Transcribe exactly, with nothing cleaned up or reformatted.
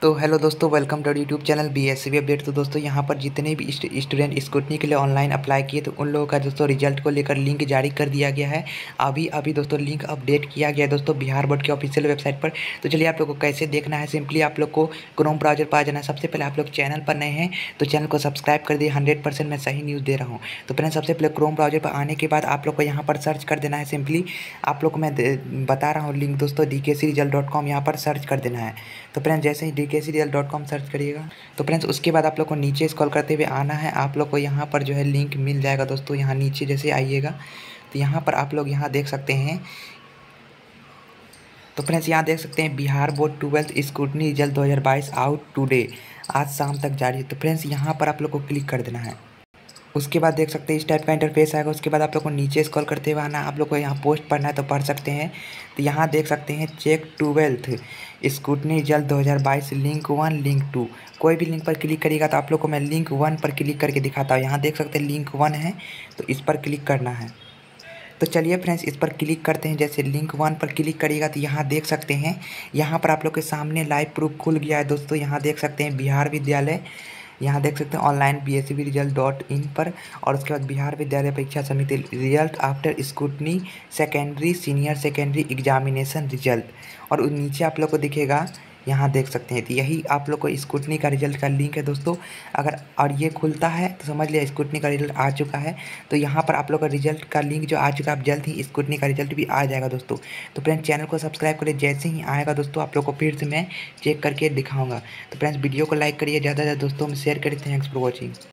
तो हेलो दोस्तों, welcome to YouTube channel B S C B update. तो दोस्तों यहाँ पर जितने भी स्टूडेंट स्कूटनी के लिए ऑनलाइन अप्लाई किए तो उन लोगों का दोस्तों रिजल्ट को लेकर लिंक जारी कर दिया गया है। अभी अभी दोस्तों लिंक अपडेट किया गया है दोस्तों बिहार बोर्ड के ऑफिशियल वेबसाइट पर। तो चलिए आप लोग को कैसे देखना है, सिंपली आप लोग को क्रोम ब्राउजर पर आ जाना है। सबसे पहले आप लोग चैनल पर नए हैं तो चैनल को सब्सक्राइब कर दिए। हंड्रेड परसेंट मैं सही न्यूज़ दे रहा हूँ। तो पहले सबसे पहले क्रोम ब्राउजर पर आने के बाद आप लोग को यहाँ पर सर्च कर देना है। सिंपली आप लोग को मैं बता रहा हूँ लिंक दोस्तों, D K C result dot com यहाँ पर सर्च कर देना है। तो फ्रेंड्स जैसे ही D K C result dot com search करिएगा तो फ्रेंड्स उसके बाद आप लोग को नीचे स्क्रॉल करते हुए आना है। आप लोग को यहाँ पर जो है लिंक मिल जाएगा दोस्तों। यहाँ नीचे जैसे आइएगा तो यहाँ पर आप लोग यहाँ देख सकते हैं। तो फ्रेंड्स यहाँ देख सकते हैं Bihar board twelfth scrutiny result दो हज़ार बाईस आउट टुडे, आज शाम तक जारी है। तो फ्रेंड्स यहाँ पर आप लोग को क्लिक कर देना है। उसके बाद देख सकते हैं इस टाइप का इंटरफेस आएगा। उसके बाद आप लोग को नीचे स्क्रॉल करते हुए आना। आप लोग को यहाँ पोस्ट पढ़ना है तो पढ़ सकते हैं। तो यहाँ देख सकते हैं चेक ट्वेल्थ स्क्रूटनी रिजल्ट दो हज़ार बाईस लिंक वन लिंक टू। कोई भी लिंक पर क्लिक करिएगा तो आप लोग को मैं लिंक वन पर क्लिक करके दिखाता हूँ। यहाँ देख सकते हैं लिंक वन है तो इस पर क्लिक करना है। तो चलिए फ्रेंड्स इस पर क्लिक करते हैं। जैसे लिंक वन पर क्लिक करिएगा तो यहाँ देख सकते हैं, यहाँ पर आप लोग के सामने लाइव प्रूफ खुल गया है दोस्तों। यहाँ देख सकते हैं बिहार विद्यालय, यहाँ देख सकते हैं online B S C B result dot in पर। और उसके बाद Bihar Vidyalaya Pariksha Samiti result after scrutiny secondary senior secondary examination result. और नीचे आप लोग को दिखेगा, यहाँ देख सकते हैं। तो यही आप लोग को स्क्रूटनी का रिजल्ट का लिंक है दोस्तों। अगर और ये खुलता है तो समझ लिया स्क्रूटनी का रिजल्ट आ चुका है। तो यहाँ पर आप लोग का रिजल्ट का लिंक जो आ चुका है, आप जल्द ही स्क्रूटनी का रिजल्ट भी आ जाएगा दोस्तों। तो फ्रेंड्स चैनल को सब्सक्राइब करिए, जैसे ही आएगा दोस्तों आप लोग को फिर से मैं चेक करके दिखाऊंगा। तो फ्रेंड्स वीडियो को लाइक करिए, ज़्यादा से ज़्यादा दोस्तों में शेयर करिए। Thanks for watching.